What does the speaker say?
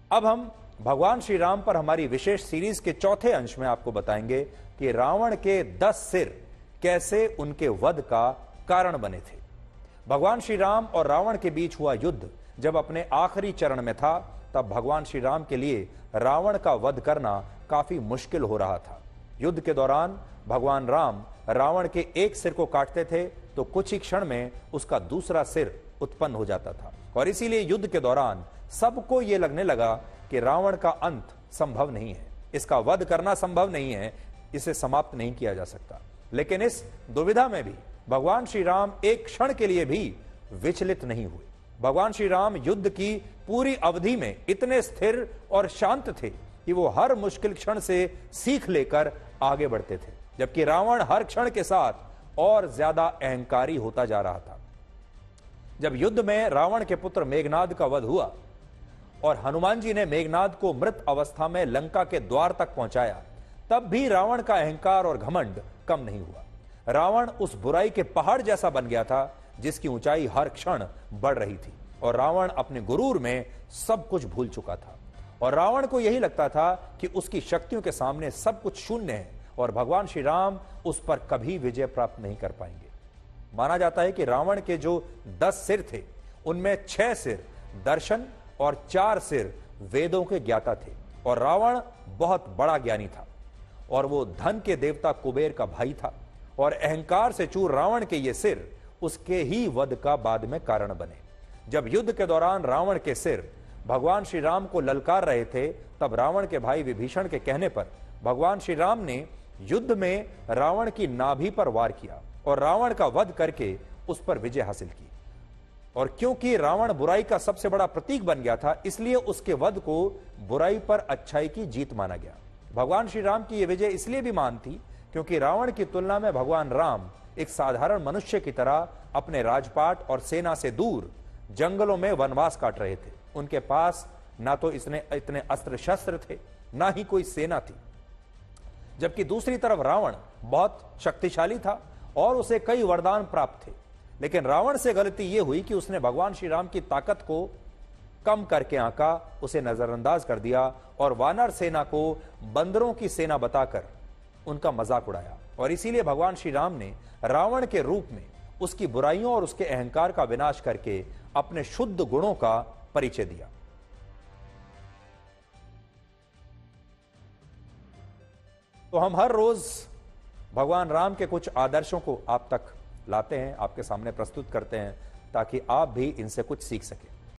अब हम भगवान श्री राम पर हमारी विशेष सीरीज के चौथे अंश में आपको बताएंगे कि रावण के 10 सिर कैसे उनके वध का कारण बने थे। भगवान श्री राम और रावण के बीच हुआ युद्ध जब अपने आखिरी चरण में था, तब भगवान श्री राम के लिए रावण का वध करना काफी मुश्किल हो रहा था। युद्ध के दौरान भगवान राम रावण के एक सिर को काटते थे तो कुछ ही क्षण में उसका दूसरा सिर उत्पन्न हो जाता था, और इसीलिए युद्ध के दौरान सबको यह लगने लगा कि रावण का अंत संभव नहीं है, इसका वध करना संभव नहीं है, इसे समाप्त नहीं किया जा सकता। लेकिन इस दुविधा में भी भगवान श्री राम एक क्षण के लिए भी विचलित नहीं हुए। भगवान श्री राम युद्ध की पूरी अवधि में इतने स्थिर और शांत थे कि वो हर मुश्किल क्षण से सीख लेकर आगे बढ़ते थे, जबकि रावण हर क्षण के साथ और ज्यादा अहंकारी होता जा रहा था। जब युद्ध में रावण के पुत्र मेघनाद का वध हुआ और हनुमान जी ने मेघनाद को मृत अवस्था में लंका के द्वार तक पहुंचाया, तब भी रावण का अहंकार और घमंड कम नहीं हुआ। रावण उस बुराई के पहाड़ जैसा बन गया था जिसकी ऊंचाई हर क्षण बढ़ रही थी, और रावण अपने गुरूर में सब कुछ भूल चुका था, और रावण को यही लगता था कि उसकी शक्तियों के सामने सब कुछ शून्य है और भगवान श्री राम उस पर कभी विजय प्राप्त नहीं कर पाएंगे। माना जाता है कि रावण के जो 10 सिर थे, उनमें 6 सिर दर्शन और 4 सिर वेदों के ज्ञाता थे, और रावण बहुत बड़ा ज्ञानी था, और वो धन के देवता कुबेर का भाई था, और अहंकार से चूर रावण के ये सिर उसके ही वध का बाद में कारण बने। जब युद्ध के दौरान रावण के सिर भगवान श्री राम को ललकार रहे थे, तब रावण के भाई विभीषण के कहने पर भगवान श्री राम ने युद्ध में रावण की नाभि पर वार किया और रावण का वध करके उस पर विजय हासिल की। और क्योंकि रावण बुराई का सबसे बड़ा प्रतीक बन गया था, इसलिए उसके वध को बुराई पर अच्छाई की जीत माना गया। भगवान श्री राम की यह विजय इसलिए भी महान थी क्योंकि रावण की तुलना में भगवान राम एक साधारण मनुष्य की तरह अपने राजपाट और सेना से दूर जंगलों में वनवास काट रहे थे। उनके पास ना तो इतने अस्त्र शस्त्र थे, ना ही कोई सेना थी, जबकि दूसरी तरफ रावण बहुत शक्तिशाली था और उसे कई वरदान प्राप्त थे। लेकिन रावण से गलती यह हुई कि उसने भगवान श्री राम की ताकत को कम करके आंका, उसे नजरअंदाज कर दिया और वानर सेना को बंदरों की सेना बताकर उनका मजाक उड़ाया, और इसीलिए भगवान श्री राम ने रावण के रूप में उसकी बुराइयों और उसके अहंकार का विनाश करके अपने शुद्ध गुणों का परिचय दिया। तो हम हर रोज भगवान राम के कुछ आदर्शों को आप तक लाते हैं, आपके सामने प्रस्तुत करते हैं, ताकि आप भी इनसे कुछ सीख सकें।